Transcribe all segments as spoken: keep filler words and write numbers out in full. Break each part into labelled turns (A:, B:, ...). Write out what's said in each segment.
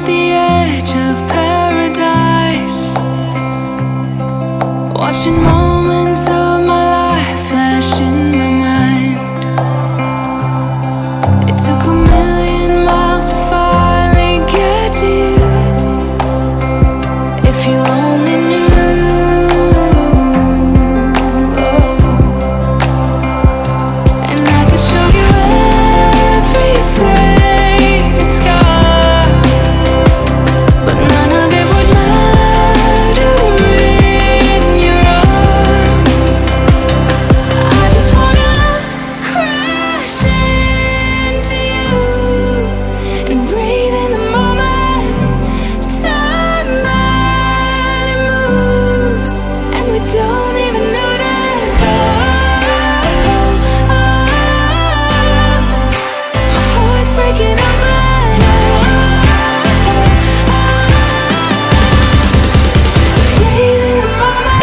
A: the edge of paradise, watching moments of my life flash in my mind. It took a million miles to finally get to you. If you only knew, oh. And I could show you every faded scar, but none of it would matter in your arms. I just wanna crash into you and breathe in the moment. Time barely moves, and we don't even notice. Oh, oh, oh. My heart's breaking open. Oh, oh, oh. So breathe in the moment.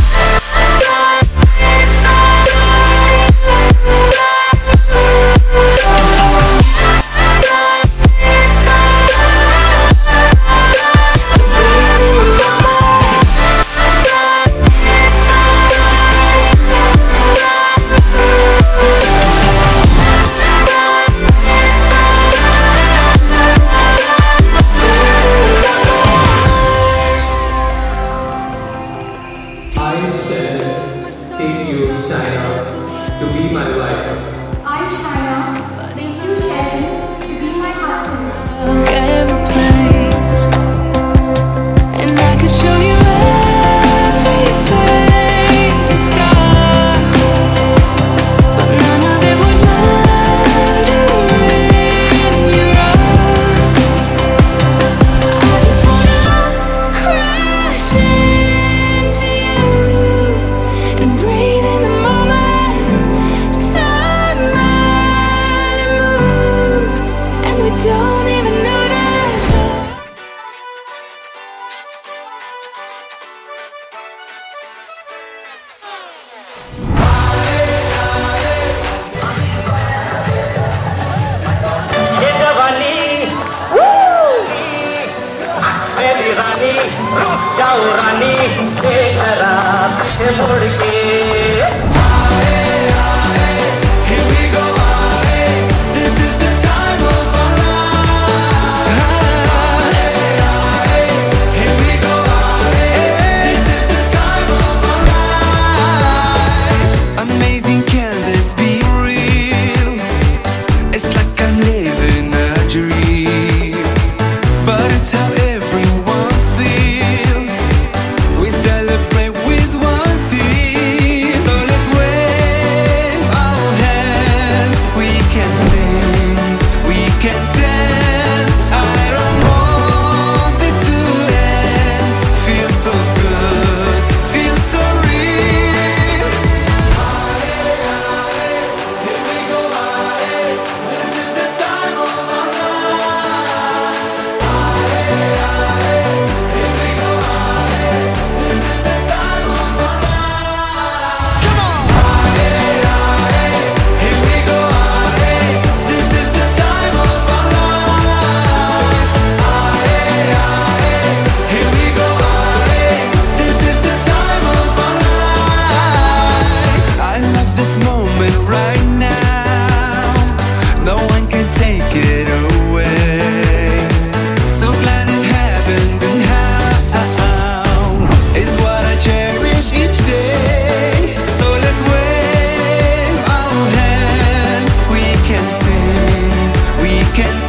B: I instead take you, Shaina, to be my wife.
C: I, Shaina, take you, Sheldon, to be my husband.
A: I'll get replaced, and I could show you every faded scar, but none of it would matter in your arms. I just wanna crash into you and breathe in the moment. Time barely moves, and we don't even notice.
D: ये जवानी मेरी रानी, रुक जाओ रानी, एक जरा पीछे मुड़ के।
E: Amazing, can this be real? It's like I'm living a dream, but it's how everyone feels. We celebrate with one thing, so let's wave our hands. We can sing, we can dance. I don't want this to end. Feels so good, feels so real. Here we go, this is the time of our life. Here we go, this is the time of our life. Come on! Here we go, this is the time of our life. Here we go, this is the time of our life. I love this moment right now. No one can take it away. So glad it happened, and how is what I cherish each day. So let's wave our hands. We can sing, we can